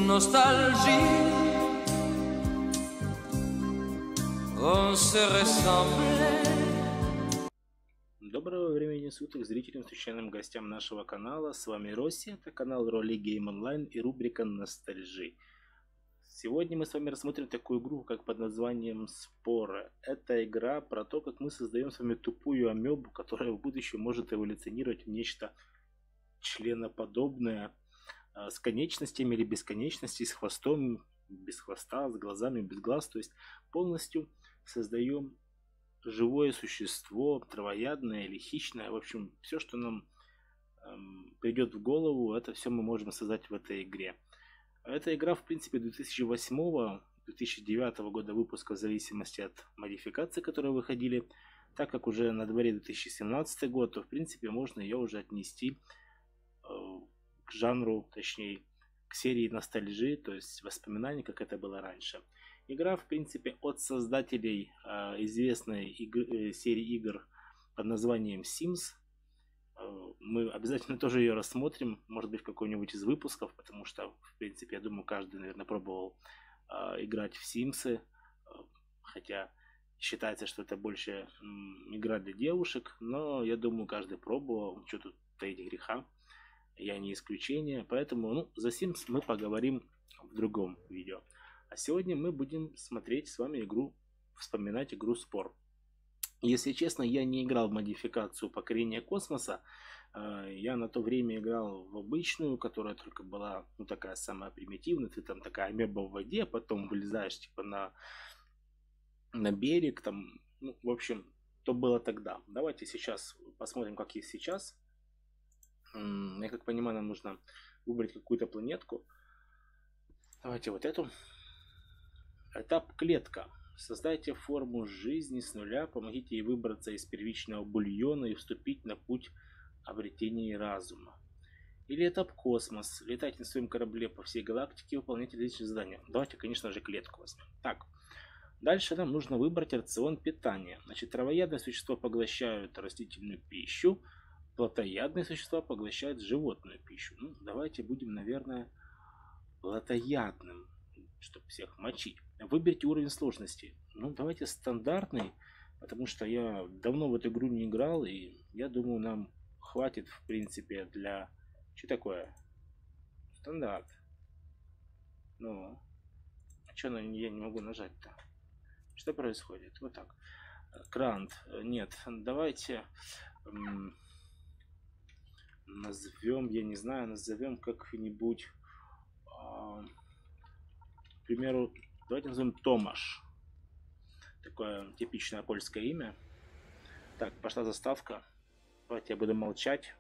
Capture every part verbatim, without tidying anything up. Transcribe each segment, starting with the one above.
nostalgie, on se ressemblait. Доброго времени суток зрителям, случайным гостям нашего канала. С вами Росси, это канал Роли Гейм Онлайн и рубрика Ностальжи. Сегодня мы с вами рассмотрим такую игру, как под названием Спора. Это игра про то, как мы создаем с вами тупую амебу, которая в будущем может эволюционировать в нечто членоподобное, с конечностями или без конечностей, с хвостом, без хвоста, с глазами, без глаз. То есть полностью создаем живое существо, травоядное или хищное. В общем, все, что нам эм, придет в голову, это все мы можем создать в этой игре. Эта игра, в принципе, две тысячи восьмого — две тысячи девятого года выпуска, в зависимости от модификаций, которые выходили. Так как уже на дворе две тысячи семнадцатый год, то, в принципе, можно ее уже отнести э, к жанру, точнее, к серии ностальжи, то есть воспоминаний, как это было раньше. Игра, в принципе, от создателей э, известной игр, э, серии игр под названием Sims. Э, мы обязательно тоже ее рассмотрим, может быть, в какой-нибудь из выпусков, потому что, в принципе, я думаю, каждый, наверное, пробовал э, играть в Sims, э, хотя считается, что это больше э, игра для девушек, но я думаю, каждый пробовал, что тут таить греха, я не исключение, поэтому ну, за Sims мы поговорим в другом видео. А сегодня мы будем смотреть с вами игру, вспоминать игру Спор. Если честно, я не играл в модификацию покорения космоса. Я на то время играл в обычную, которая только была, ну, такая самая примитивная. Ты там такая амеба в воде, а потом вылезаешь типа на, на берег. Там, ну, в общем, то было тогда. Давайте сейчас посмотрим, как есть сейчас. Я как понимаю, нам нужно выбрать какую-то планетку. Давайте вот эту. Этап клетка. Создайте форму жизни с нуля, помогите ей выбраться из первичного бульона и вступить на путь обретения разума. Или этап космос. Летайте на своем корабле по всей галактике и выполняйте различные задания. Давайте, конечно же, клетку возьмем. Так, дальше нам нужно выбрать рацион питания. Значит, травоядные существа поглощают растительную пищу, плотоядные существа поглощают животную пищу. Ну, давайте будем, наверное, плотоядным, чтобы всех мочить. Выберите уровень сложности. Ну, давайте стандартный, потому что я давно в эту игру не играл, и я думаю, нам хватит, в принципе, для... Что такое? Стандарт. Ну, а что я не могу нажать-то? Что происходит? Вот так. Грант. Нет, давайте эм, назовем, я не знаю, назовем как-нибудь... Э, К примеру, давайте назовем Томаш. Такое типичное польское имя. Так, пошла заставка. Давайте я буду молчать.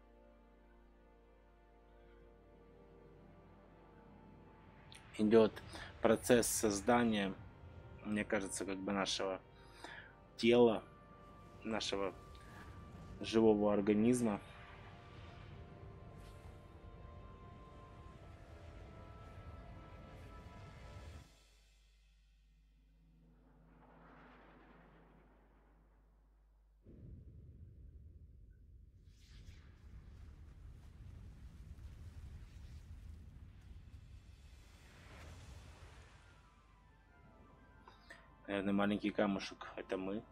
Идет процесс создания, мне кажется, как бы нашего тела, нашего живого организма. Наверное, маленький камушек — это мы.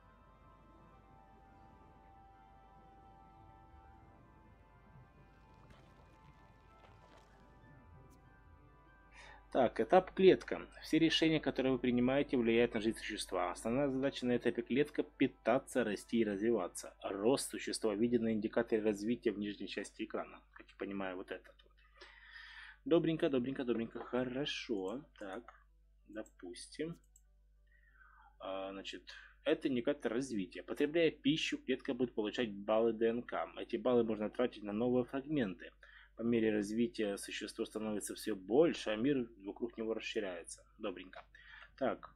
Так, этап клетка. Все решения, которые вы принимаете, влияют на жизнь существа. Основная задача на этапе клетка — питаться, расти и развиваться. Рост существа виден на индикаторе развития в нижней части экрана. Как я понимаю, вот этот вот. Добренько, добренько, добренько. Хорошо. Так, допустим. А, значит, это индикатор развития. Потребляя пищу, клетка будет получать баллы ДНК. Эти баллы можно тратить на новые фрагменты. По мере развития существо становится все больше, а мир вокруг него расширяется. Добренько. Так,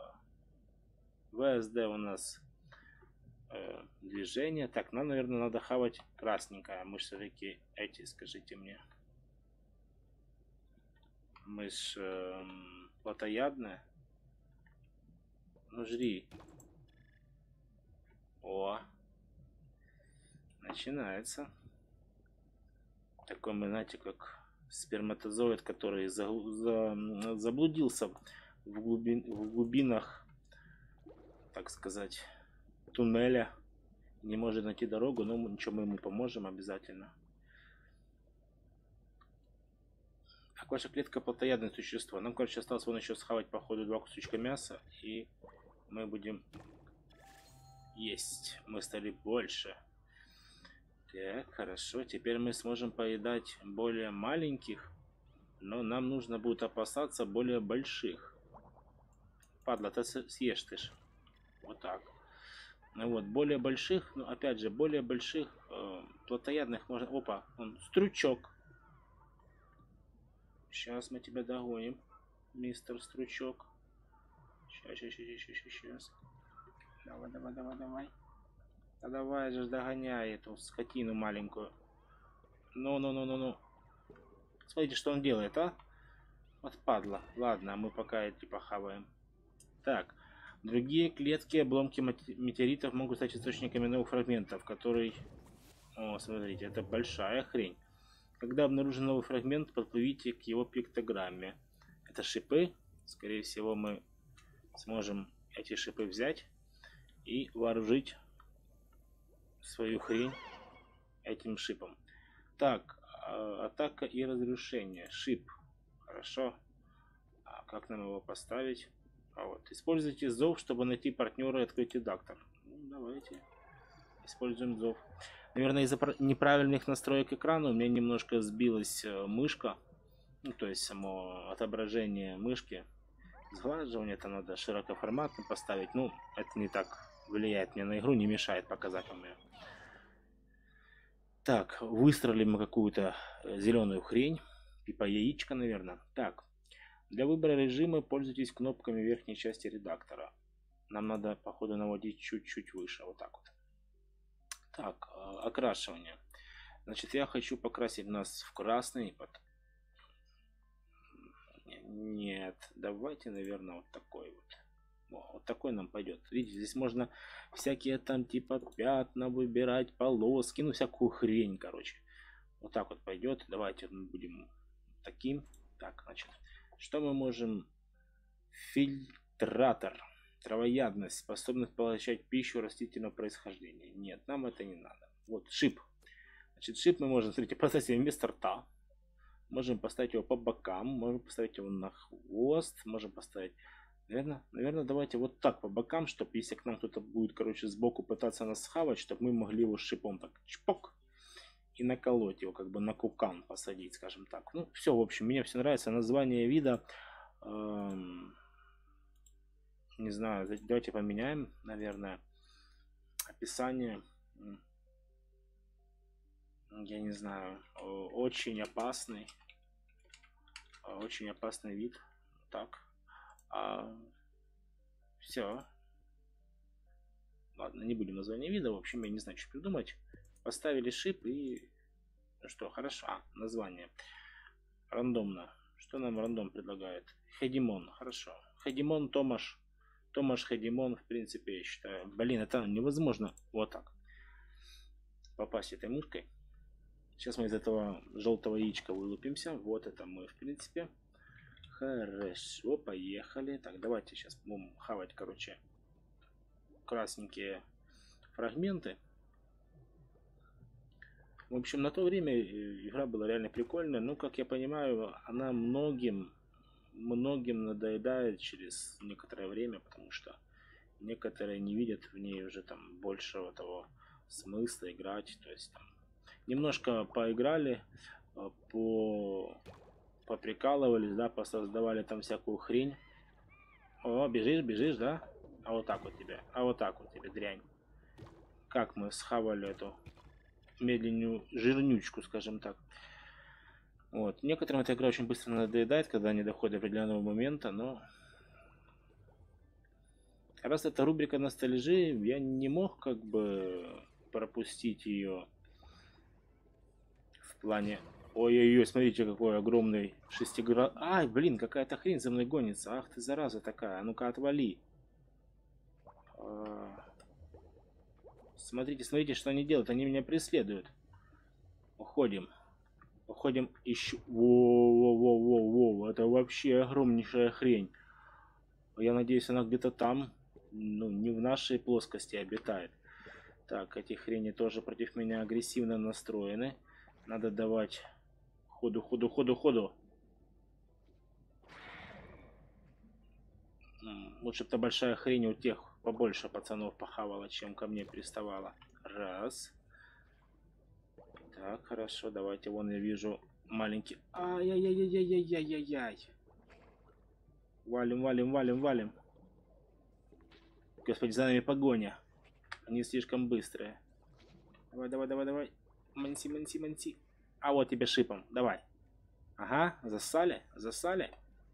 ВСД у нас э, движение. Так, нам, наверное, надо хавать красненькое. Мы же все-таки эти, скажите мне. Мы ж э, плотоядные. Ну, жри. О. Начинается. Такой мы, знаете, как сперматозоид, который за, за, заблудился в, глубин, в глубинах, так сказать, туннеля, не может найти дорогу, но ничего, мы ему поможем обязательно. Так, ваша клетка плотоядное существо. Нам, короче, осталось вон еще схавать, походу, два кусочка мяса, и мы будем есть. Мы стали больше. Так, хорошо. Теперь мы сможем поедать более маленьких, но нам нужно будет опасаться более больших. Падла, ты съешь ты ж. Вот так. Ну вот, более больших, но опять же, более больших э, плотоядных можно... Опа, он стручок. Сейчас мы тебя догоним, мистер Стручок. Сейчас, сейчас, сейчас, сейчас, сейчас. Давай, давай, давай, давай. Да давай же, догоняй эту скотину маленькую. Ну, ну, ну, ну, ну. Смотрите, что он делает, а? Вот падла. Ладно, мы пока эти похаваем. Так. Другие клетки, обломки метеоритов могут стать источниками новых фрагментов, который... О, смотрите, это большая хрень. Когда обнаружен новый фрагмент, подплывите к его пиктограмме. Это шипы. Скорее всего, мы сможем эти шипы взять и вооружить свою хрень этим шипом. Так, атака и разрушение. Шип. Хорошо. А как нам его поставить? А вот. Используйте зов, чтобы найти партнера и открыть редактор. Ну, давайте. Используем зов. Наверное, из-за неправильных настроек экрана у меня немножко сбилась мышка. Ну, то есть само отображение мышки. Сглаживание это надо широкоформатно поставить. Ну, это не так влияет мне на игру, не мешает показать вам ее. Так, выстроили мы какую-то зеленую хрень. Типа яичко, наверное. Так, для выбора режима пользуйтесь кнопками верхней части редактора. Нам надо, походу, наводить чуть-чуть выше. Вот так вот. Так, окрашивание. Значит, я хочу покрасить нас в красный. Нет, давайте, наверное, вот такой вот. О, вот такой нам пойдет. Видите, здесь можно всякие там типа пятна выбирать, полоски, ну всякую хрень, короче. Вот так вот пойдет. Давайте мы будем таким. Так, значит, что мы можем? Фильтратор. Травоядность. Способность поглощать пищу растительного происхождения. Нет, нам это не надо. Вот шип. Значит, шип мы можем, смотрите, поставить его вместо рта. Можем поставить его по бокам. Можем поставить его на хвост. Можем поставить... Наверное, наверное, давайте вот так по бокам, чтобы если к нам кто-то будет, короче, сбоку пытаться нас схавать, чтобы мы могли его шипом так чпок и наколоть его, как бы на кукан посадить, скажем так. Ну, все, в общем, мне все нравится. Название вида... Эм... Не знаю, давайте поменяем, наверное, описание. Я не знаю, очень опасный, очень опасный вид. Так, а, все. Ладно, не будем название вида, в общем, я не знаю, что придумать. Поставили шип и... Ну что, хорошо. А, название. Рандомно. Что нам рандом предлагает? Хедимон, хорошо. Хедимон Томаш. Томаш Хедимон, в принципе, я считаю. Блин, это невозможно вот так попасть этой мышкой. Сейчас мы из этого желтого яичка вылупимся. Вот это мы, в принципе. Хорошо, поехали. Так, давайте сейчас будем хавать, короче, красненькие фрагменты. В общем, на то время игра была реально прикольная. Но, как я понимаю, она многим... многим надоедает через некоторое время, потому что некоторые не видят в ней уже там большего того смысла играть. То есть там немножко поиграли, по поприкалывались, да, посоздавали там всякую хрень. О, бежишь, бежишь, да? А вот так вот тебе, а вот так вот тебе, дрянь. Как мы схавали эту медленную жирнючку, скажем так. Вот. Некоторым эта игра очень быстро надоедает, когда они доходят до определенного момента, но... Раз это рубрика ностальжи, я не мог как бы пропустить ее в плане... Ой-ой-ой, смотрите, какой огромный шестиград... Ай, блин, какая-то хрень за мной гонится. Ах ты, зараза такая, ну-ка отвали. Смотрите, смотрите, что они делают, они меня преследуют. Уходим. Уходим еще. Воу-воу-воу-воу-воу. Это вообще огромнейшая хрень. Я надеюсь, она где-то там. Ну, не в нашей плоскости обитает. Так, эти хрени тоже против меня агрессивно настроены. Надо давать ходу, ходу, ходу, ходу. Лучше бы-то большая хрень у тех побольше пацанов похавала, чем ко мне приставала. Раз. Так, хорошо, давайте. Вон я вижу маленький. Ай-яй-яй-яй-яй-яй-яй-яй. Валим, валим, валим, валим. Господи, за нами погоня. Они слишком быстрые. Давай, давай, давай, давай. Манси, манси, манси. А вот тебе шипом. Давай. Ага, засали, засали.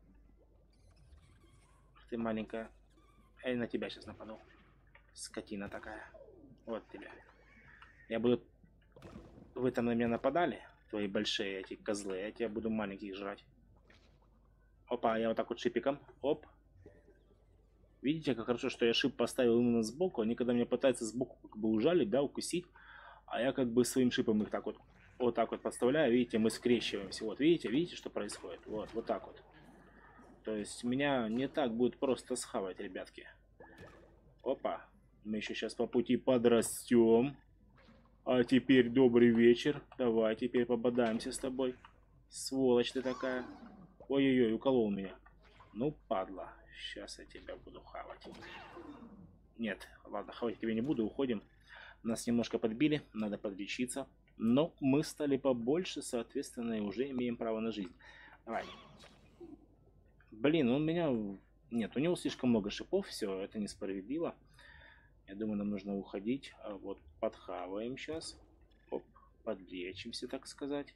Ты маленькая. Я на тебя сейчас нападу. Скотина такая. Вот тебе. Я буду... Вы там на меня нападали? Твои большие эти козлы. Я тебя буду маленьких жрать. Опа, я вот так вот шипиком. Оп. Видите, как хорошо, что я шип поставил именно сбоку. Они когда меня пытаются сбоку как бы ужалить, да, укусить. А я как бы своим шипом их так вот, вот так вот подставляю. Видите, мы скрещиваемся. Вот, видите, видите, что происходит? Вот, вот так вот. То есть меня не так будет просто схавать, ребятки. Опа. Мы еще сейчас по пути подрастем. А теперь добрый вечер. Давай теперь пободаемся с тобой. Сволочь ты такая. Ой-ой-ой, уколол меня. Ну, падла. Сейчас я тебя буду хавать. Нет, ладно, хавать тебя не буду, уходим. Нас немножко подбили, надо подлечиться. Но мы стали побольше, соответственно, и уже имеем право на жизнь. Давай. Блин, он меня... Нет, у него слишком много шипов, все, это несправедливо. Я думаю, нам нужно уходить. А вот подхаваем сейчас. Оп, подлечимся, так сказать.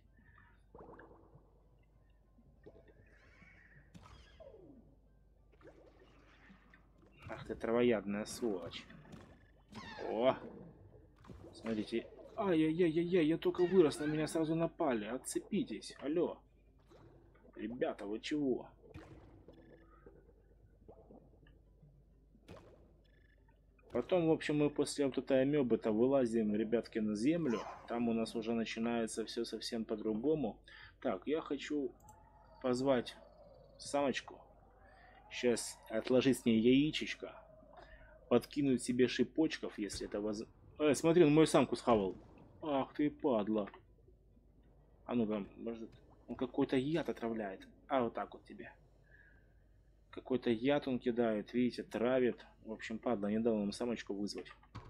Ах ты травоядная сволочь. О! Смотрите. Ай-яй-яй-яй-яй, я только вырос, на меня сразу напали. Отцепитесь. Алло. Ребята, вы чего? Потом, в общем, мы после вот этой амебы-то вылазим, ребятки, на землю. Там у нас уже начинается все совсем по-другому. Так, я хочу позвать самочку. Сейчас отложить с ней яичечко. Подкинуть себе шипочков, если это воз... Эй, смотри, он мою самку схавал. Ах ты, падла. А ну-ка, может... Он какой-то яд отравляет. А вот так вот тебе. Какой-то яд он кидает, видите, травит. В общем, падла, не дал нам самочку вызвать.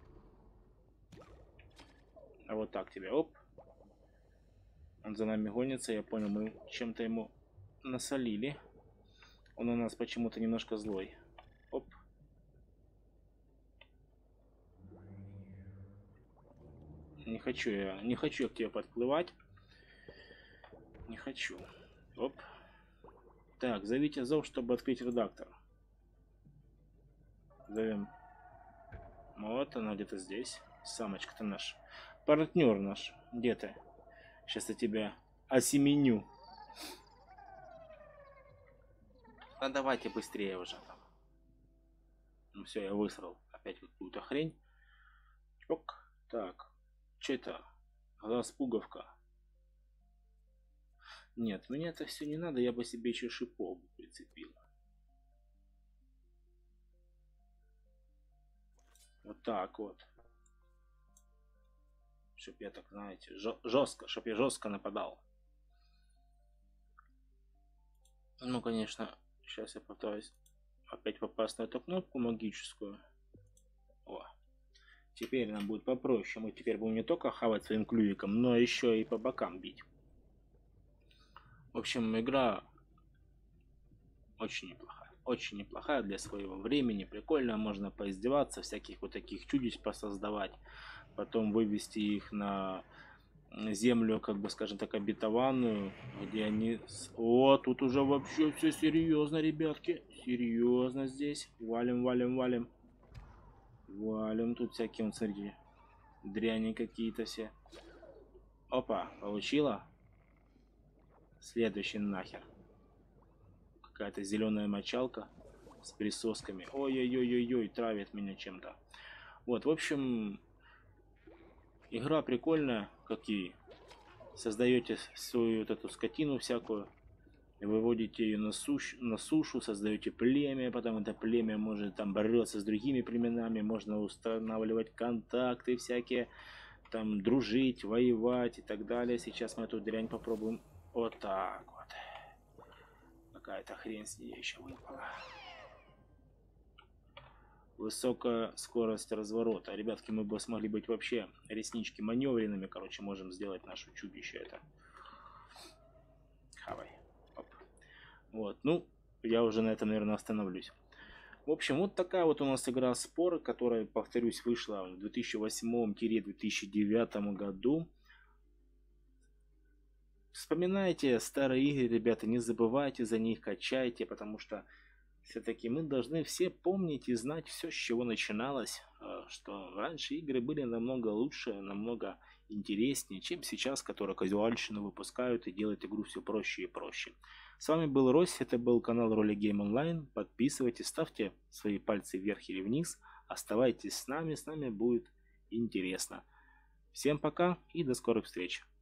А вот так тебе, оп. Он за нами гонится, я понял, мы чем-то ему насолили. Он у нас почему-то немножко злой. Оп. Не хочу я, не хочу я к тебе подплывать. Не хочу. Оп. Так, зовите зов, чтобы открыть редактор. Зовем. Вот она где-то здесь. Самочка-то наш. Партнер наш. Где ты? Сейчас я тебя осеменю. А давайте быстрее уже. Ну все, я высрал опять какую-то хрень. Чпок. Так. Что это? Глаз пуговка. Нет, мне это все не надо, я бы себе еще шипов прицепил. Вот так вот. Чтоб я так, знаете, жестко, чтоб я жестко нападал. Ну, конечно, сейчас я попытаюсь опять попасть на эту кнопку магическую. О. Теперь нам будет попроще. Мы теперь будем не только хавать своим клювиком, но еще и по бокам бить. В общем, игра очень неплохая. Очень неплохая для своего времени. Прикольно, можно поиздеваться, всяких вот таких чудищ посоздавать. Потом вывести их на землю, как бы, скажем так, обетованную, где они... О, тут уже вообще все серьезно, ребятки. Серьезно здесь. Валим, валим, валим. Валим. Тут всякие, вот, смотрите, дряни какие-то все. Опа, получила? Следующий нахер. Какая-то зеленая мочалка с присосками. Ой-ой-ой-ой-ой, травит меня чем-то. Вот, в общем, игра прикольная. Какие? создаете свою вот эту скотину всякую, выводите ее на, суш, на сушу, создаете племя, потом это племя может там бороться с другими племенами, можно устанавливать контакты всякие, там дружить, воевать и так далее. Сейчас мы эту дрянь попробуем вот так вот. Какая-то хрень с нее еще выпала. Высокая скорость разворота. Ребятки, мы бы смогли быть вообще реснички маневренными, короче, можем сделать наше чудище это. Хавай. Оп. Вот, ну, я уже на этом, наверное, остановлюсь. В общем, вот такая вот у нас игра Спор, которая, повторюсь, вышла в две тысячи восьмом — две тысячи девятом году. Вспоминайте старые игры, ребята, не забывайте за них, качайте, потому что все-таки мы должны все помнить и знать все, с чего начиналось, что раньше игры были намного лучше, намного интереснее, чем сейчас, которые казуальщину выпускают и делают игру все проще и проще. С вами был Рось, это был канал Ролигейм Онлайн. Подписывайтесь, ставьте свои пальцы вверх или вниз, оставайтесь с нами, с нами будет интересно. Всем пока и до скорых встреч.